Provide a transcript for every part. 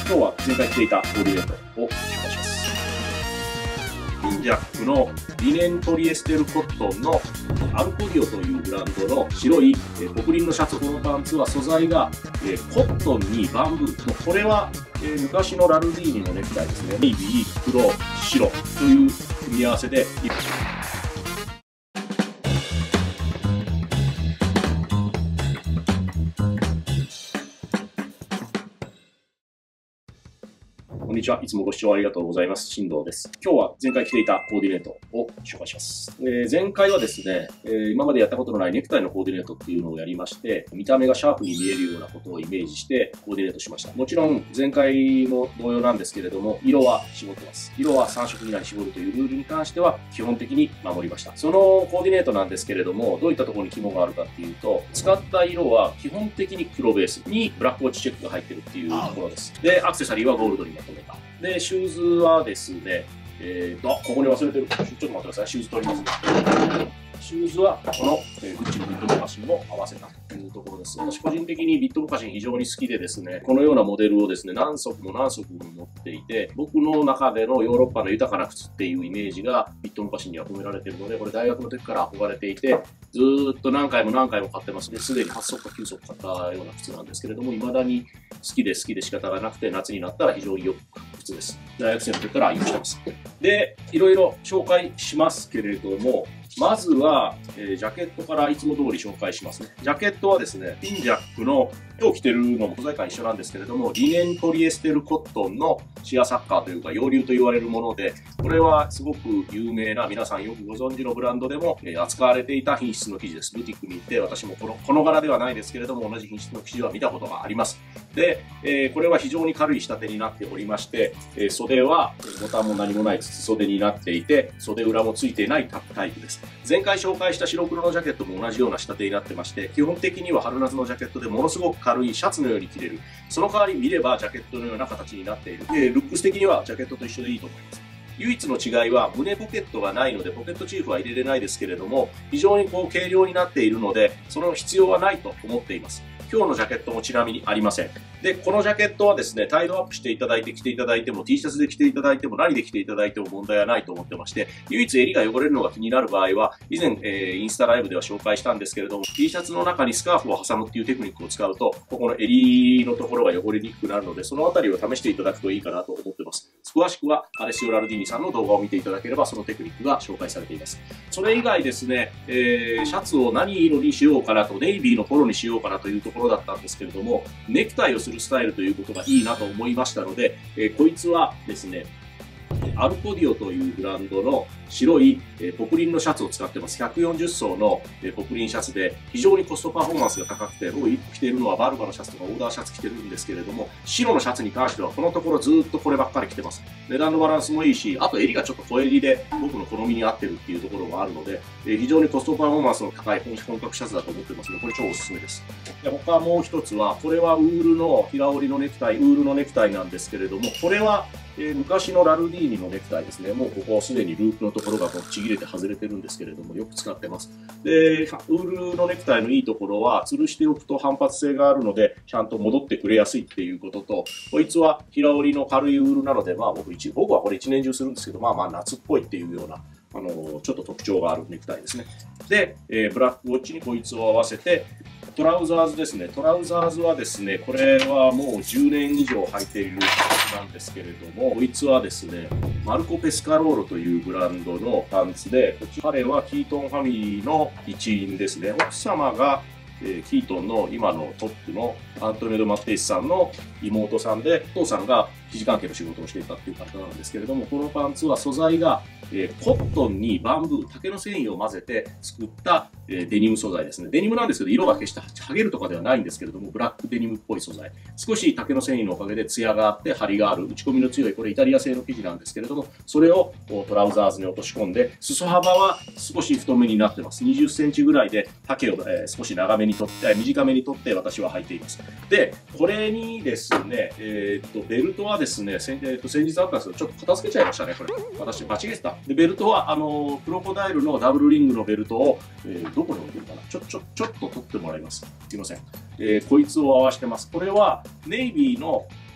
今日は前回着ていたコーディネートを紹介します。インジャックのリネンポリエステルコットンのアルコディオというブランドの白いポプリンのシャツ。このパンツは素材がコットンにバンブー。これは昔のラルディーニのネクタイですね。ネイビー、黒、白という組み合わせでこんにちは。いつもご視聴ありがとうございます。進藤です。今日は前回着ていたコーディネートを紹介します。前回はですね、今までやったことのないネクタイのコーディネートっていうのをやりまして、見た目がシャープに見えるようなことをイメージしてコーディネートしました。もちろん前回も同様なんですけれども、色は絞ってます。色は3色以内に絞るというルールに関しては基本的に守りました。そのコーディネートなんですけれども、どういったところに肝があるかっていうと、使った色は基本的に黒ベースにブラックウォッチチェックが入ってるっていうところです。で、アクセサリーはゴールドにまとめた。で、シューズはですね、ここに忘れてる。ちょっと待ってください。シューズ取ります。シューズはこのグッチのビットモカシンも合わせたというところです。私個人的にビットモカシン非常に好きでですね、このようなモデルをですね、何足も何足も持っていて、僕の中でのヨーロッパの豊かな靴っていうイメージがビットモカシンには込められているので、これ大学の時から憧れていて、ずーっと何回も買ってます。すでに8足か9足買ったような靴なんですけれども、未だに好きで仕方がなくて、夏になったら非常によく履く靴です。大学生の時から愛用してます。で、いろいろ紹介しますけれども、まずは、ジャケットからいつも通り紹介しますね。ジャケットはですね、インジャックの、今日着てるのも素材感一緒なんですけれども、リネンポリエステルコットンのシアサッカーというか、洋流と言われるもので、これはすごく有名な、皆さんよくご存知のブランドでも扱われていた品質の生地です。ブティックに行って、私もこの柄ではないですけれども、同じ品質の生地は見たことがあります。で、これは非常に軽い仕立てになっておりまして、袖はボタンも何もない筒袖になっていて、袖裏もついていないタイプです。前回紹介した白黒のジャケットも同じような仕立てになってまして、基本的には春夏のジャケットでものすごく軽いシャツのように着れる。その代わり見ればジャケットのような形になっている。ルックス的にはジャケットと一緒でいいと思います。唯一の違いは胸ポケットがないのでポケットチーフは入れれないですけれども、非常に軽量になっているので、その必要はないと思っています。今日のジャケットもちなみにありません。で、このジャケットはですね、タイドアップしていただいて着ていただいても、T シャツで着ていただいても、何で着ていただいても問題はないと思ってまして、唯一襟が汚れるのが気になる場合は、以前、インスタライブでは紹介したんですけれども、T シャツの中にスカーフを挟むっていうテクニックを使うと、ここの襟のところが汚れにくくなるので、そのあたりを試していただくといいかなと思ってます。詳しくは、アレシオ・ラルディーニさんの動画を見ていただければ、そのテクニックが紹介されています。それ以外ですね、シャツを何色にしようかなと、ネイビーのポロにしようかなというところだったんですけれども、ネクタイをするスタイルということがいいなと思いましたので、こいつはですね、アルコディオというブランドの白いポプリンのシャツを使ってます。140層のポプリンシャツで非常にコストパフォーマンスが高くて、僕着ているのはバルバのシャツとかオーダーシャツ着てるんですけれども、白のシャツに関してはこのところずっとこればっかり着てます。値段のバランスもいいし、あと襟がちょっと小襟で僕の好みに合ってるっていうところもあるので、非常にコストパフォーマンスの高い本格シャツだと思ってますので、これ超おすすめです。で、他もう一つは、これはウールの平織りのネクタイ、ウールのネクタイなんですけれども、これは昔のラルディーニのネクタイですね。もうここすでにループのところがちぎれて外れてるんですけれども、よく使ってます。で、ウールのネクタイのいいところは、吊るしておくと反発性があるので、ちゃんと戻ってくれやすいっていうことと、こいつは平織りの軽いウールなので、僕はこれ一年中するんですけど、夏っぽいっていうような、ちょっと特徴があるネクタイですね。で、ブラックウォッチにこいつを合わせて、トラウザーズですね。トラウザーズはですね、これはもう10年以上履いているなんですけれども、こいつはですね、マルコ・ペスカローロというブランドのパンツで、彼はキートンファミリーの一員ですね。奥様がキートンの今のトップのアントニオ・ド・マッテイスさんの妹さんで、お父さんが生地関係の仕事をしていたっていう方なんですけれども、このパンツは素材がコットンにバンブー、竹の繊維を混ぜて作ったデニム素材ですね。デニムなんですけど、色が決して剥げるとかではないんですけれども、ブラックデニムっぽい素材。少し竹の繊維のおかげで艶があって、張りがある、打ち込みの強い、これイタリア製の生地なんですけれども、それをトラウザーズに落とし込んで、裾幅は少し太めになってます。20センチぐらいで丈を少し長めにとって、短めにとって私は履いています。で、これにですね、ベルトはですね、先日あったんですけど、ちょっと片付けちゃいましたね、これ。私、間違えてた。で、ベルトは、クロコダイルのダブルリングのベルトを、どこに置いてるかなちょっと取ってもらいます。すいません。こいつを合わせてます。これは、ネイビーの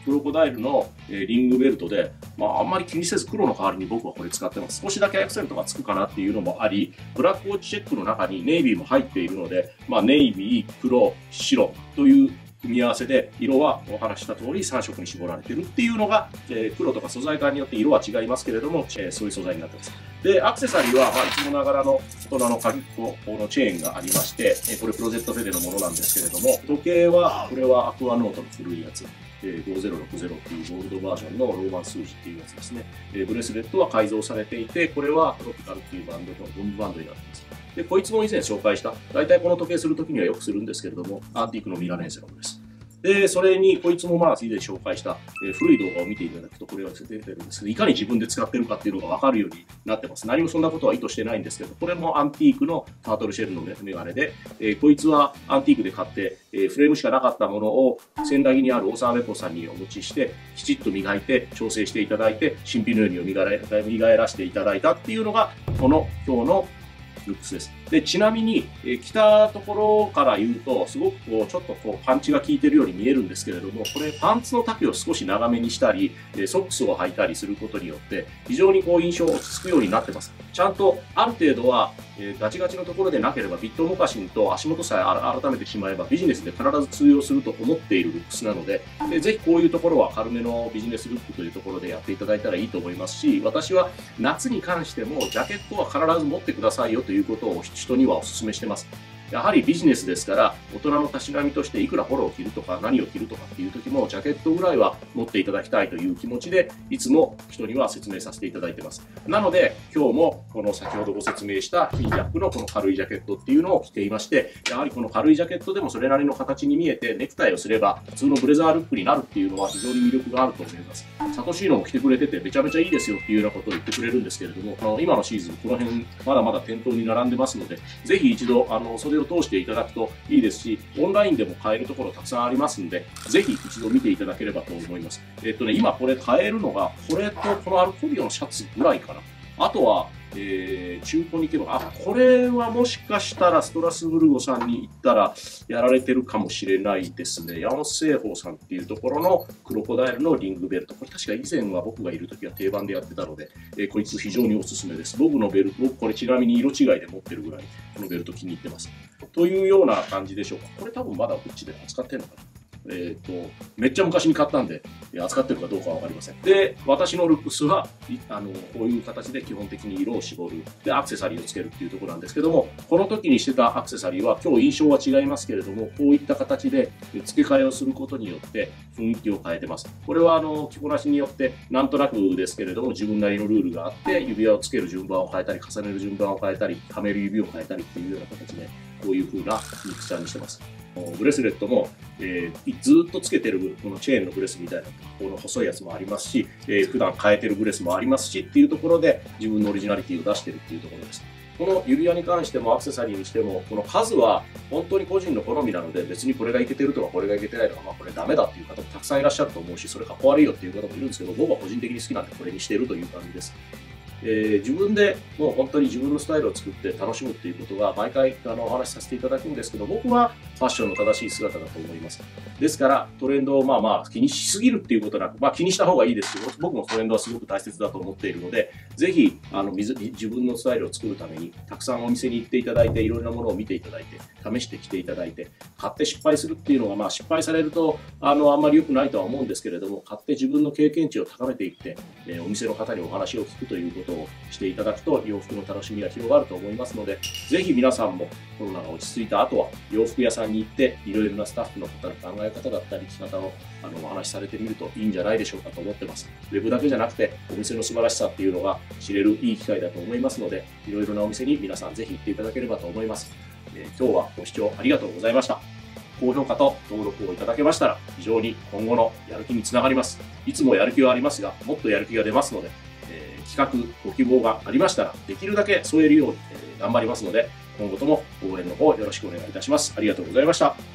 クロコダイルのリングベルトで、あんまり気にせず黒の代わりに僕はこれ使ってます。少しだけアクセントがつくかなっていうのもあり、ブラックウォッチチェックの中にネイビーも入っているので、ネイビー、黒、白という組み合わせで、色はお話した通り3色に絞られてるっていうのが、黒とか素材感によって色は違いますけれども、そういう素材になってます。で、アクセサリーは、いつもながらの大人の鍵っ子のチェーンがありまして、これプロジェクトフェデのものなんですけれども、時計は、これはアクアノートの古いやつ。5060っていうゴールドバージョンのローマン数字っていうやつですね。ブレスレットは改造されていて、これはトロピカルっていうバンドのゴムバンドになっています。で、こいつも以前紹介した、大体この時計するときにはよくするんですけれども、アンティークのミラネンセラムです。で、それに、こいつも以前紹介した、古い動画を見ていただくと、これは出てるんですけど、いかに自分で使ってるかっていうのがわかるようになってます。何もそんなことは意図してないんですけど、これもアンティークのタートルシェルのメガネで、こいつはアンティークで買って、フレームしかなかったものを、仙台にある大沢メコさんにお持ちして、きちっと磨いて、調整していただいて、新品のように磨らしていただいたっていうのが、この今日のルックスです。で、ちなみに、着たところから言うと、すごくちょっとパンチが効いてるように見えるんですけれども、これパンツの丈を少し長めにしたり、ソックスを履いたりすることによって、非常に印象落ち着くようになってます。ちゃんと、ある程度は、ガチガチのところでなければ、ビットモカシンと足元さえ改めてしまえば、ビジネスで必ず通用すると思っているルックスなので、ぜひこういうところは軽めのビジネスルックというところでやっていただいたらいいと思いますし、私は夏に関しても、ジャケットは必ず持ってくださいよということを人にはお勧めしてます。やはりビジネスですから、大人のたしなみとしていくらフォローを着るとか何を着るとかっていう時も、ジャケットぐらいは持っていただきたいという気持ちで、いつも人には説明させていただいてます。なので、今日もこの先ほどご説明したフィンジャックのこの軽いジャケットっていうのを着ていまして、やはりこの軽いジャケットでもそれなりの形に見えて、ネクタイをすれば普通のブレザールックになるっていうのは非常に魅力があると思います。サトシーノも着てくれててめちゃめちゃいいですよっていうようなことを言ってくれるんですけれども、今のシーズンこの辺まだまだ店頭に並んでますので、ぜひ一度袖を通していただくといいですし、オンラインでも買えるところたくさんありますんで、ぜひ一度見ていただければと思います。今これ買えるのが、これとこのアルコビオのシャツぐらいかな。あとは、中古に行けば、これはもしかしたらストラスブルゴさんに行ったらやられてるかもしれないですね。山本製法さんっていうところのクロコダイルのリングベルト。これ確か以前は僕がいる時は定番でやってたので、こいつ非常におすすめです。僕のベルト、僕これちなみに色違いで持ってるぐらい、このベルト気に入ってます。というような感じでしょうか。これ多分まだこっちで扱ってんのかな。めっちゃ昔に買ったんで、扱ってるかどうかはわかりません。で、私のルックスは、こういう形で基本的に色を絞る。で、アクセサリーをつけるっていうところなんですけども、この時にしてたアクセサリーは、今日印象は違いますけれども、こういった形で付け替えをすることによって雰囲気を変えてます。これは、着こなしによって、なんとなくですけれども、自分なりのルールがあって、指輪をつける順番を変えたり、重ねる順番を変えたり、はめる指を変えたりっていうような形で、こういう風なミクチャーにしてます。ブレスレットも、ずっとつけてるこのチェーンのブレスみたいなこの細いやつもありますし、普段変えてるブレスもありますしっていうところで自分のオリジナリティを出してるっていうところです。この指輪に関してもアクセサリーにしても、この数は本当に個人の好みなので、別にこれがいけてるとかこれがいけてないとか、これダメだっていう方もたくさんいらっしゃると思うし、それかっこ悪いよっていう方もいるんですけど、僕は個人的に好きなんでこれにしてるという感じです。自分でもう本当に自分のスタイルを作って楽しむっていうことが毎回お話しさせていただくんですけど、僕はファッションの正しい姿だと思います。ですからトレンドを気にしすぎるっていうことなく、気にした方がいいですけど、僕もトレンドはすごく大切だと思っているので、ぜひ自分のスタイルを作るためにたくさんお店に行っていただいて、いろんなものを見ていただいて、試してきていただいて、買って失敗するっていうのが失敗されるとあんまり良くないとは思うんですけれども、買って自分の経験値を高めていって、お店の方にお話を聞くということをしていただくと洋服の楽しみが広がると思いますので、ぜひ皆さんもコロナが落ち着いた後は洋服屋さんに行っていろいろなスタッフの方の考え方だったり生き方をお話しされてみるといいんじゃないでしょうかと思ってます。ウェブだけじゃなくてお店の素晴らしさっていうのが知れるいい機会だと思いますので、いろいろなお店に皆さんぜひ行っていただければと思います。今日はご視聴ありがとうございました。高評価と登録をいただけましたら非常に今後のやる気につながります。いつもやる気はありますが、もっとやる気が出ますので、企画、ご希望がありましたら、できるだけ添えるように頑張りますので、今後とも応援の方よろしくお願いいたします。ありがとうございました。